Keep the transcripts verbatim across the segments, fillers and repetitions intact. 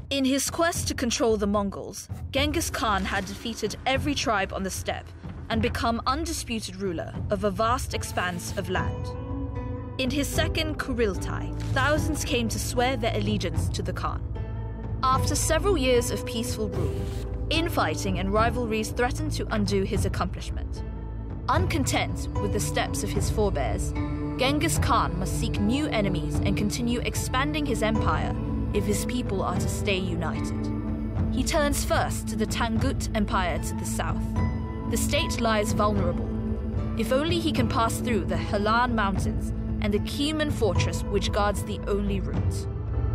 In his quest to control the Mongols, Genghis Khan had defeated every tribe on the steppe and become undisputed ruler of a vast expanse of land. In his second Kuriltai, thousands came to swear their allegiance to the Khan. After several years of peaceful rule, infighting and rivalries threatened to undo his accomplishment. Uncontent with the steps of his forebears, Genghis Khan must seek new enemies and continue expanding his empire if his people are to stay united. He turns first to the Tangut Empire to the south. The state lies vulnerable. If only he can pass through the Helan Mountains and the Kieman fortress which guards the only route.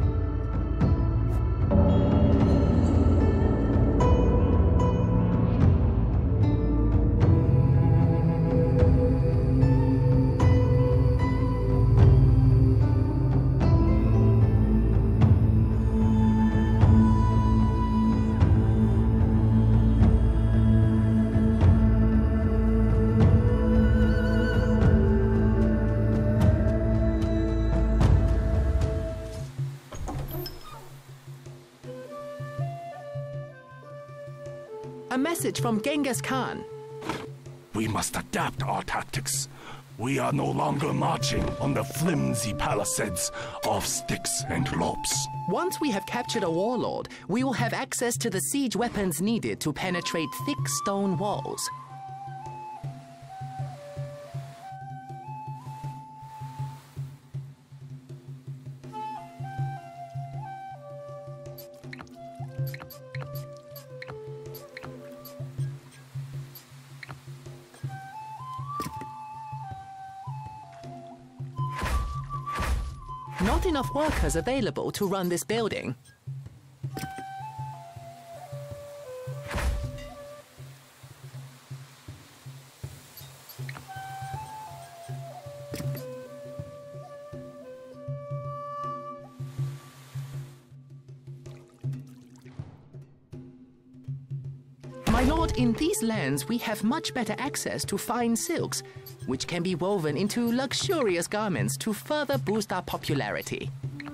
A message from Genghis Khan. We must adapt our tactics. We are no longer marching on the flimsy palisades of sticks and ropes. Once we have captured a warlord, we will have access to the siege weapons needed to penetrate thick stone walls. Not enough workers available to run this building. My lord, in these lands we have much better access to fine silks, which can be woven into luxurious garments to further boost our popularity.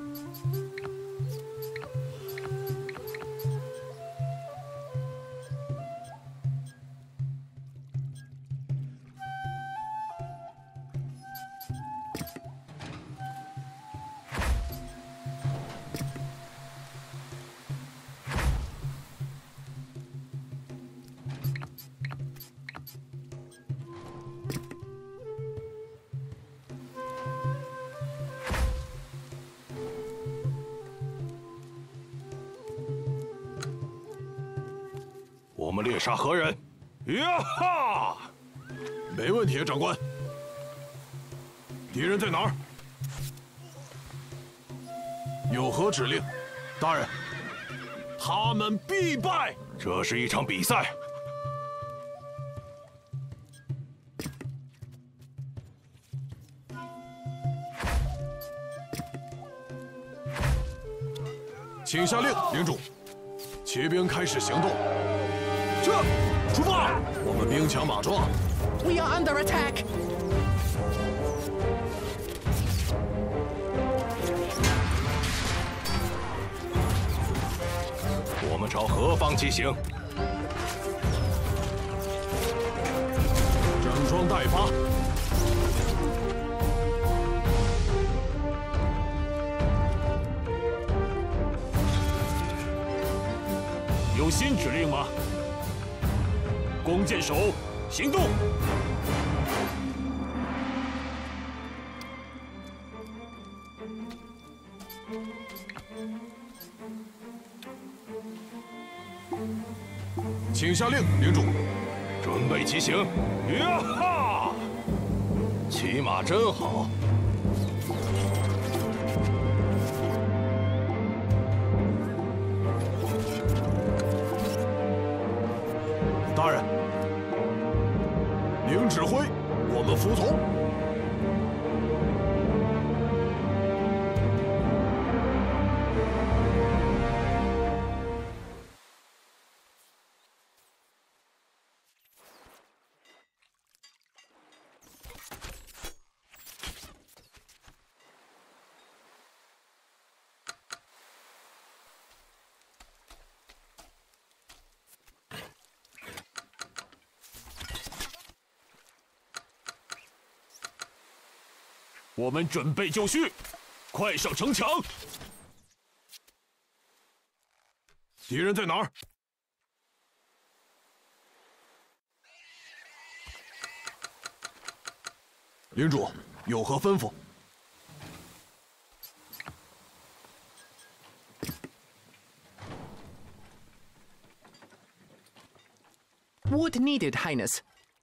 我们猎杀何人？呀哈！没问题，长官。敌人在哪儿？有何指令？大人，他们必败。这是一场比赛。请下令，领主。骑兵开始行动。 撤！出发！我们兵强马壮。 We are under attack. 我们朝何方骑行？整装待发。有新指令吗？ 弓箭手，行动！请下令，领主。准备骑行。呀哈！骑马真好。大人。 您指挥，我们服从。 我们准备就绪，快上城墙！敌人在哪儿？领主有何吩咐？ Wood needed, Highness.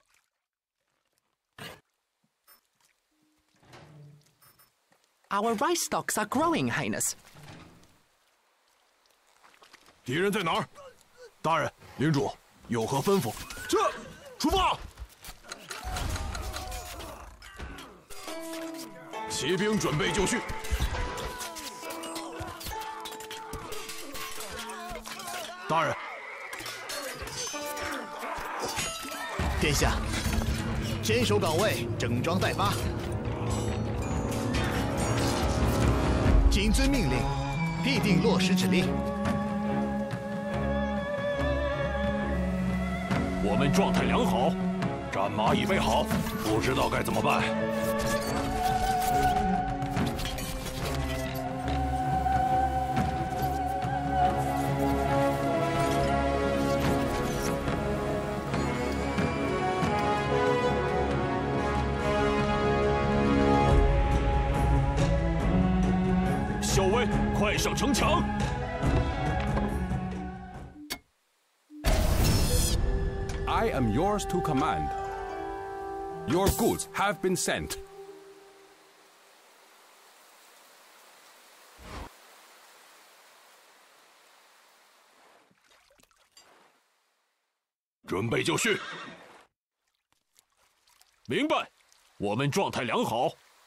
Our rice stocks are growing, Highness. 敌人在哪儿？大人，领主有何吩咐？这，出发！骑兵准备就绪。大人。 殿下，坚守岗位，整装待发。谨遵命令，必定落实指令。 我们状态良好，战马已备好，不知道该怎么办。校尉，快上城墙！ I am yours to command. Your goods have been sent. 准备就绪。明白，我们状态良好。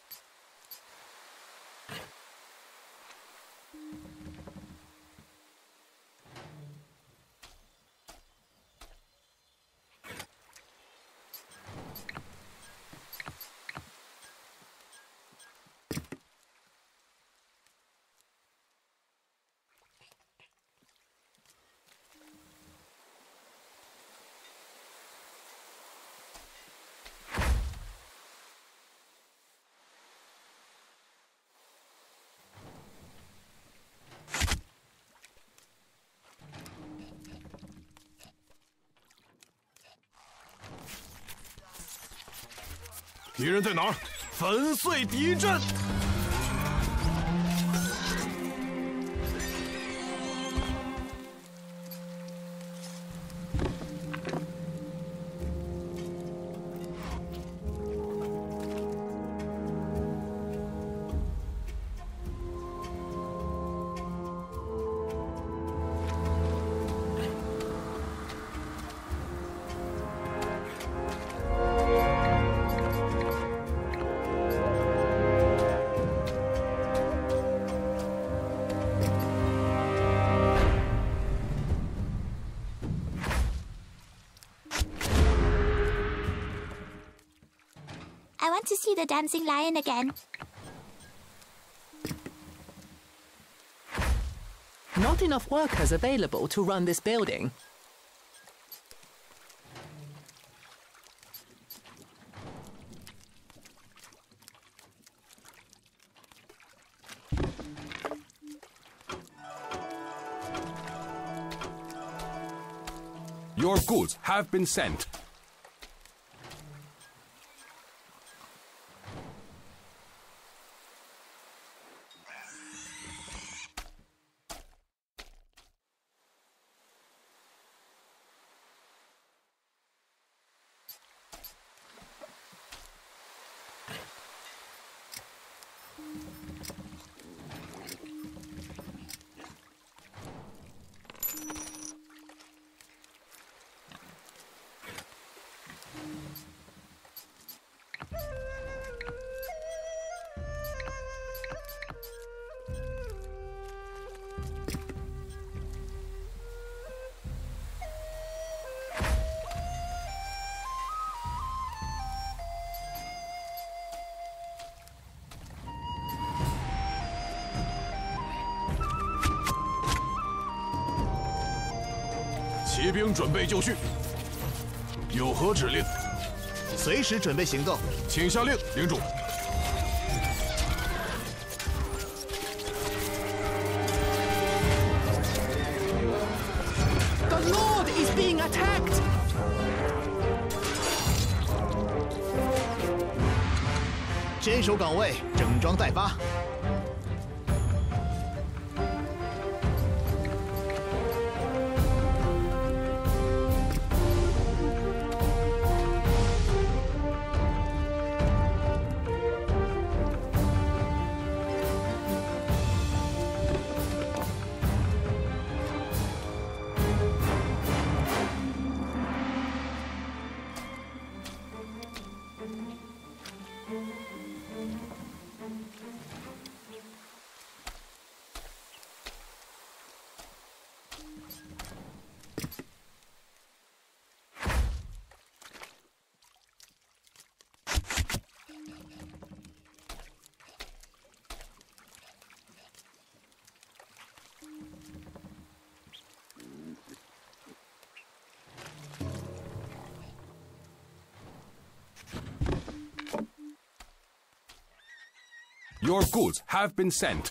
敌人在哪儿？粉碎敌阵！ I want to see the dancing lion again. Not enough workers available to run this building. Your goods have been sent. “骑兵准备就绪，有何指令？”“ 随时准备行动。”“ 请下令，领主。” 坚守岗位，整装待发。 Your goods have been sent.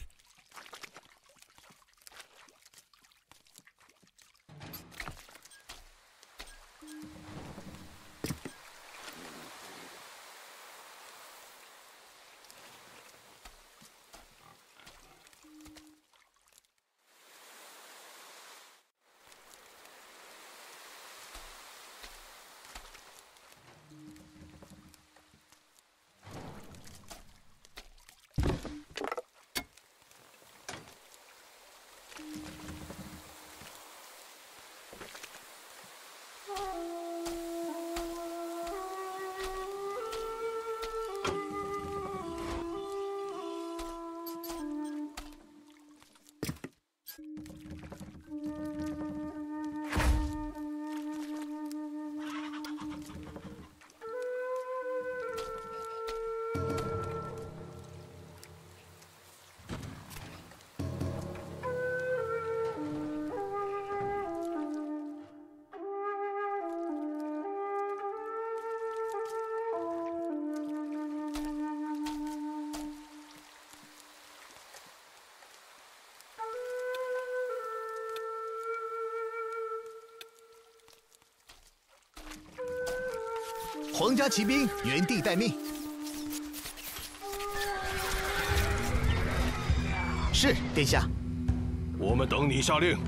皇家骑兵原地待命。是，殿下。 我们等你下令。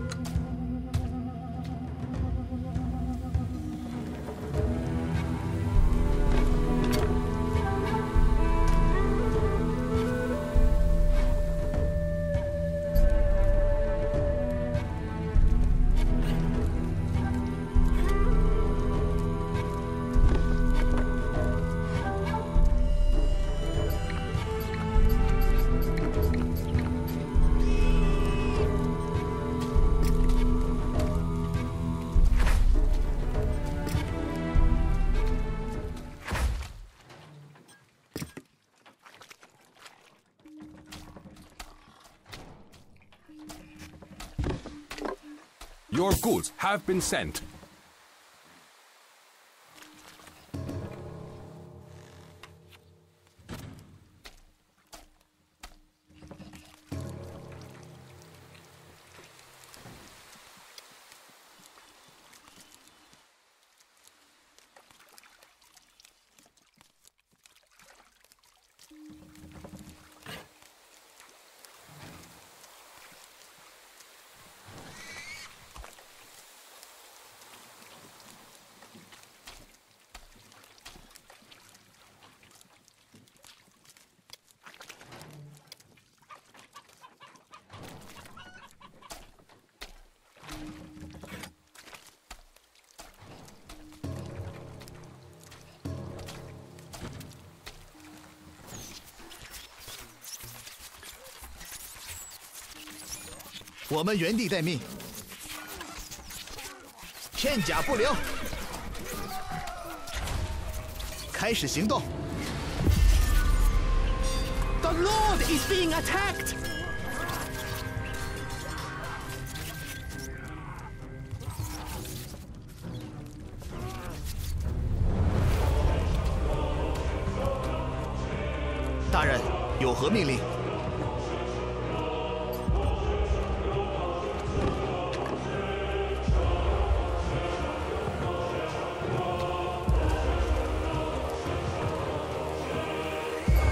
Your goods have been sent. 我们原地待命，片甲不留，开始行动。 The Lord is being attacked! 大人，有何命令？ Your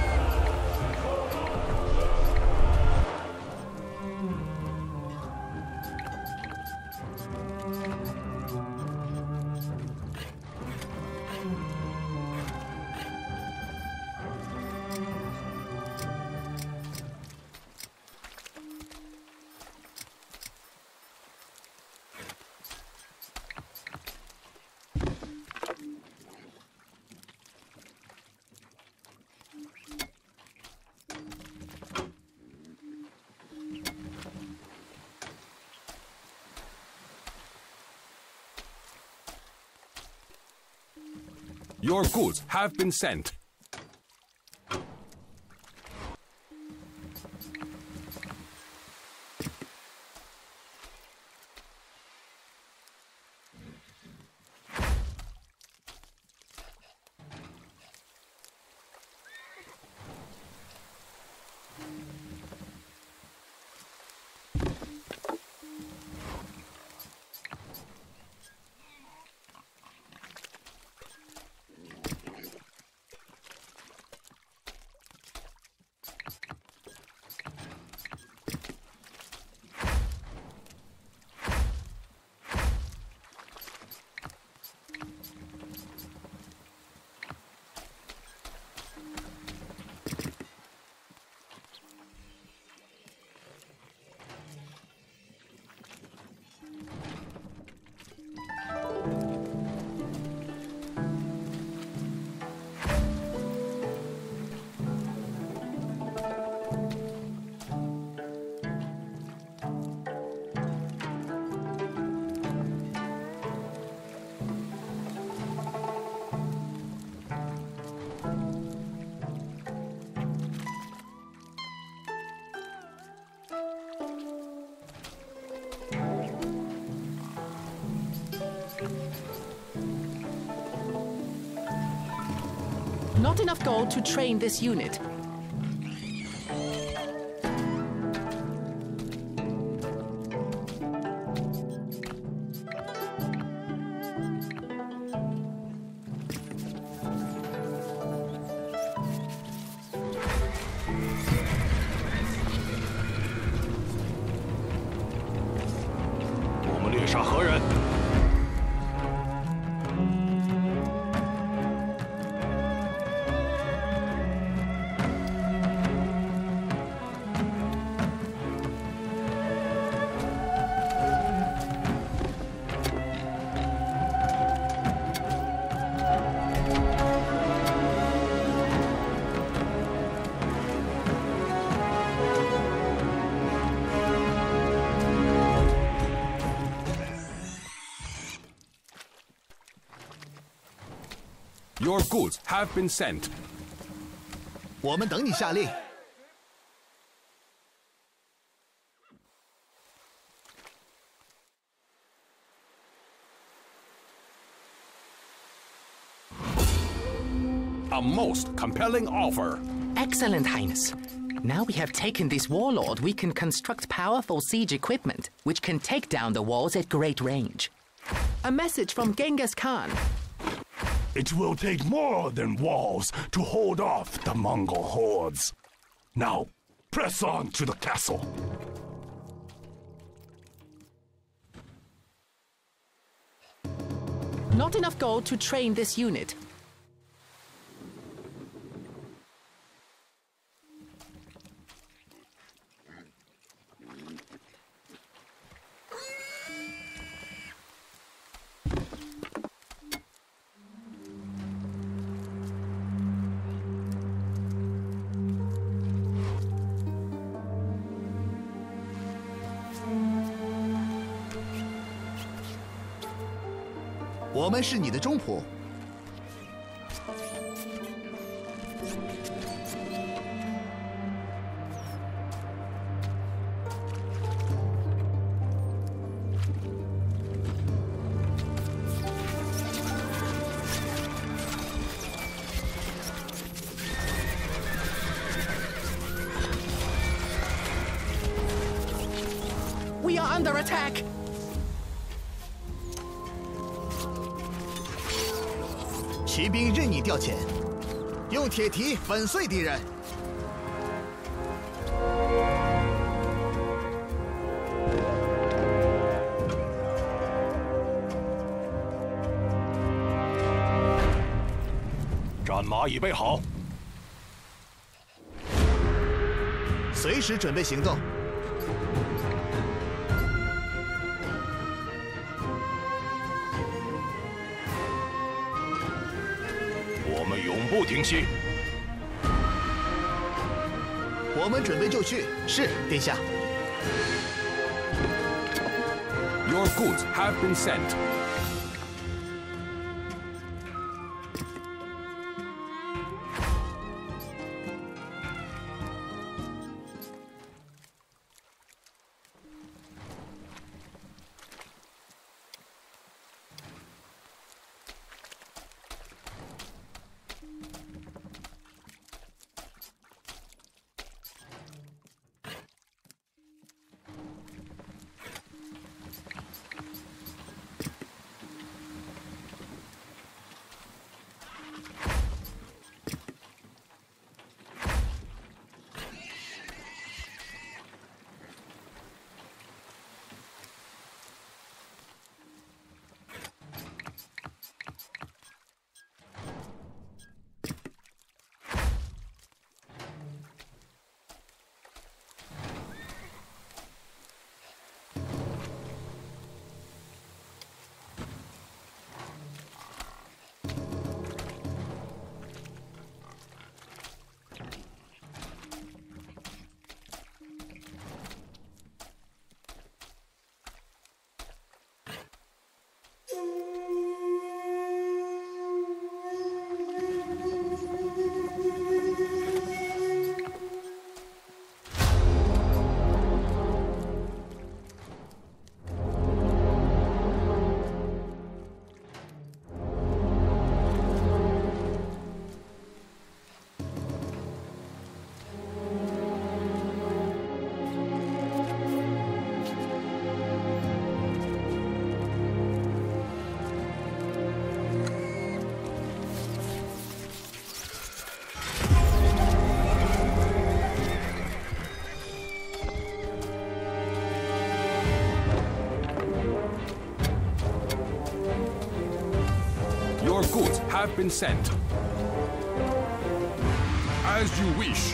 Your goods have been sent. Not enough gold to train this unit. Your goods have been sent. 我们等你下令。 A most compelling offer. Excellent, Highness. Now we have taken this warlord, we can construct powerful siege equipment, which can take down the walls at great range. A message from Genghis Khan. It will take more than walls to hold off the Mongol hordes. Now, press on to the castle. Not enough gold to train this unit. "我们是你的中仆。 We are under attack! 骑兵任你调遣，用铁蹄粉碎敌人。 战马已备好， 随时准备行动。 我们永不停息。 我们准备就绪。是，殿下。 Your goods have been sent. have been sent. As you wish.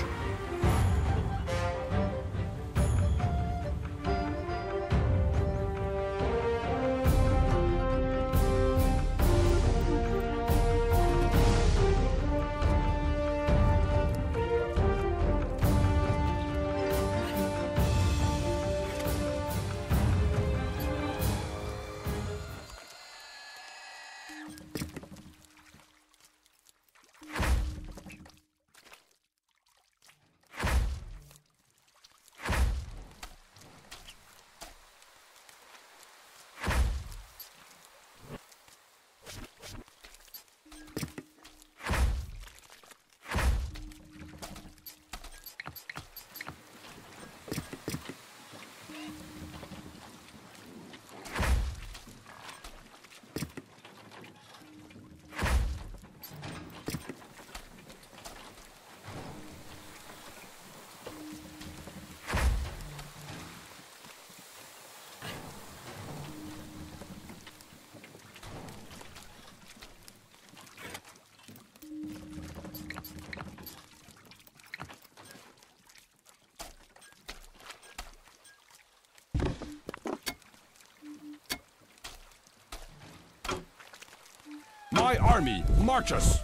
My army marches.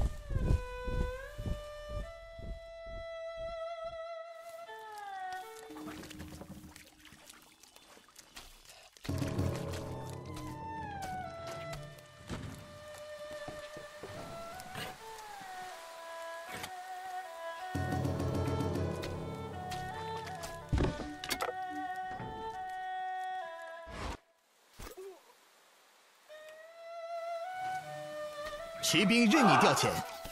骑兵任你调遣。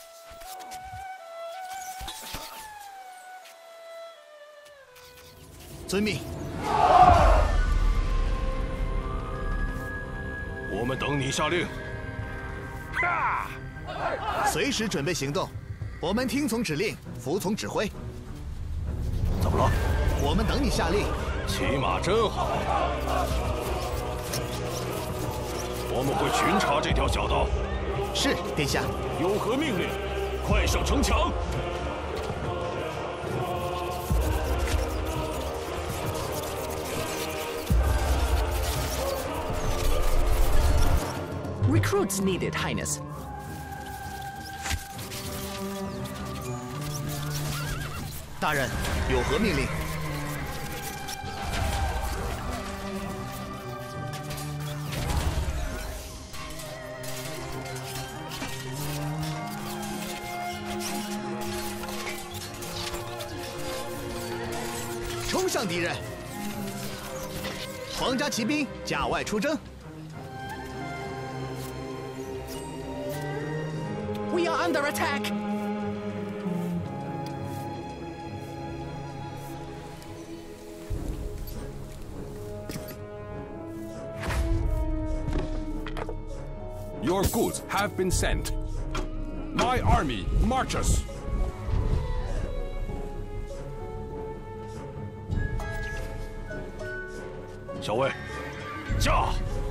遵命。 我们等你下令。 随时准备行动。我们听从指令，服从指挥。 怎么了？ 我们等你下令。 骑马真好。我们会巡查这条小道。 是，殿下。 有何命令？快上城墙！ Recruits needed, Highness. 大人，有何命令？ 冲向敌人！皇家骑兵驾外出征。 We are under attack! Your goods have been sent. My army marches. 小尉，驾！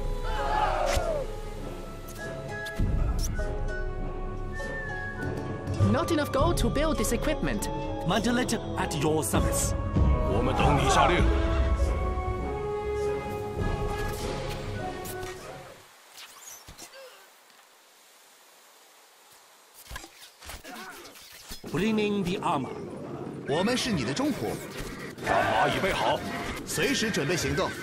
Not enough gold to build this equipment. Mandalete at your service. 我们等你下令。 Bringing the armor. 我们是你的中仆。 战马已备好， 随时准备行动。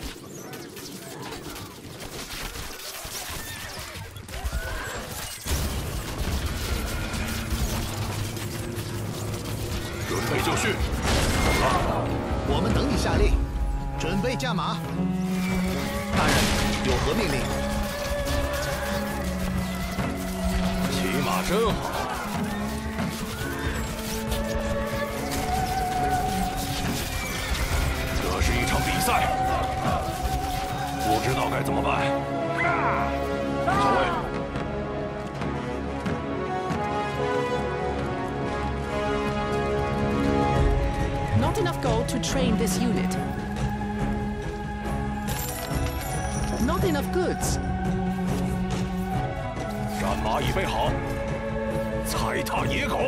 准备就绪。 我们等你下令，准备驾马。大人，有何命令？ 骑马真好。这是一场比赛，不知道该怎么办。小尉。 Not enough gold to train this unit. Not enough goods. 上战马预备好，踩踏野狗。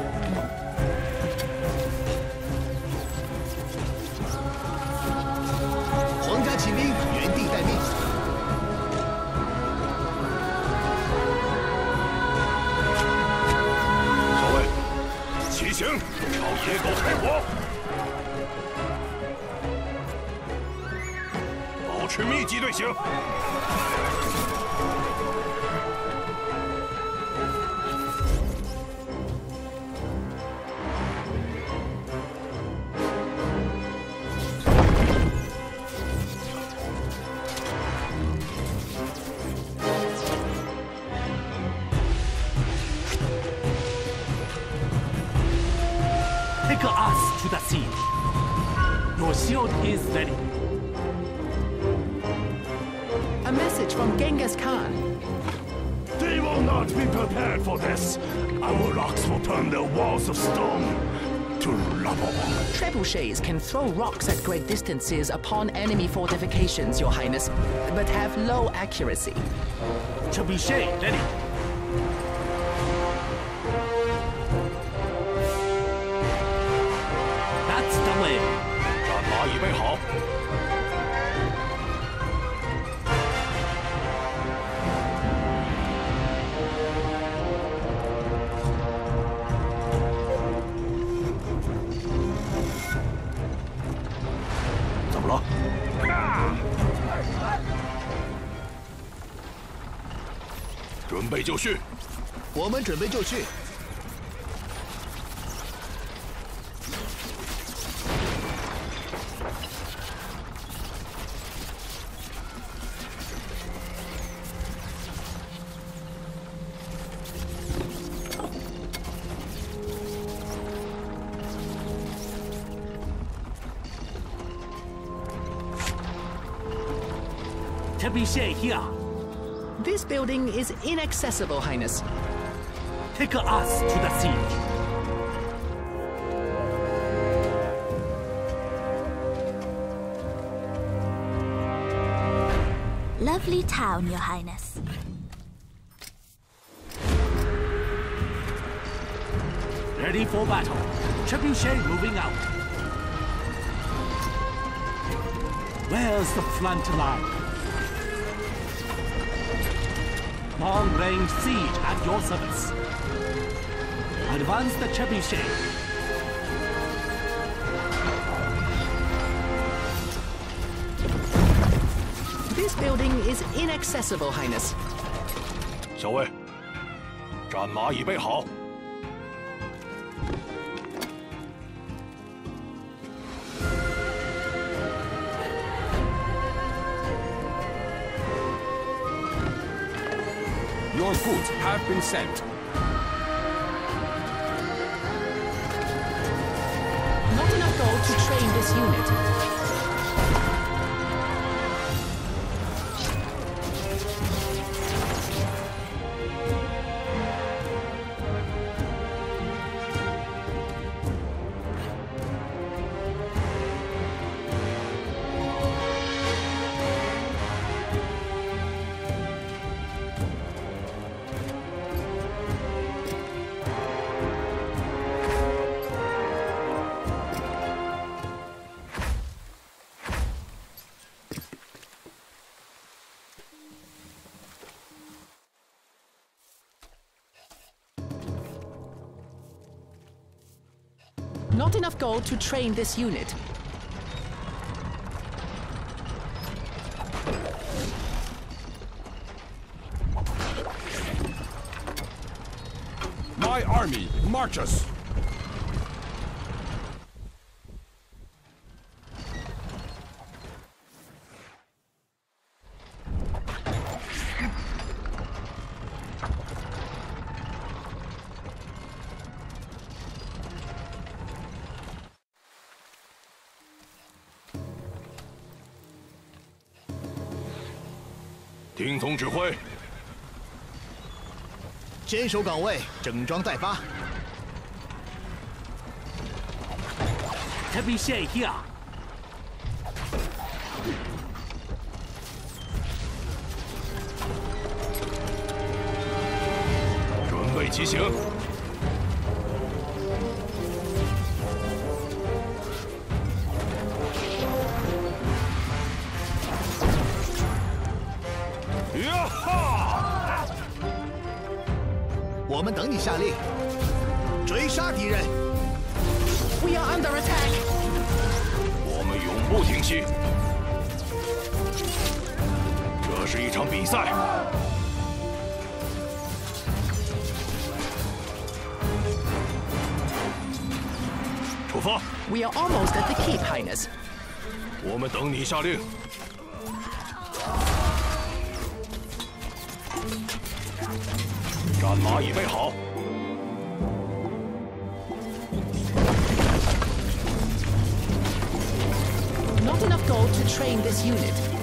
皇家骑兵原地待命。 少尉，骑行，朝野狗开火。 保持密集队形。 Take us to the siege. Your shield is ready. A message from Genghis Khan. They will not be prepared for this. Our rocks will turn their walls of stone to rubble. Trebuchets can throw rocks at great distances upon enemy fortifications, Your Highness, but have low accuracy. Trebuchet ready. That's the way. 战马预备好。 准备就绪， 我们准备就绪。 Trebuchet here. This building is inaccessible, Highness. Take us to the siege. Lovely town, Your Highness. Ready for battle. Trebuchet moving out. Where's the front line? Long-range siege at your service. Advance the trebuchet. This building is inaccessible, Highness. 小尉，战马已备好。 Your goods have been sent. Not enough gold to train this unit. Not enough gold to train this unit. My army marches. 听从指挥， 坚守岗位，整装待发。 Trebuchet here. 备骑行。 呀哈！我们等你下令，追杀敌人。 We are under attack. 我们永不停息。这是一场比赛。出发。 We are almost at the keep, Highness. 我们等你下令。战马已备好。 Not enough gold to train this unit.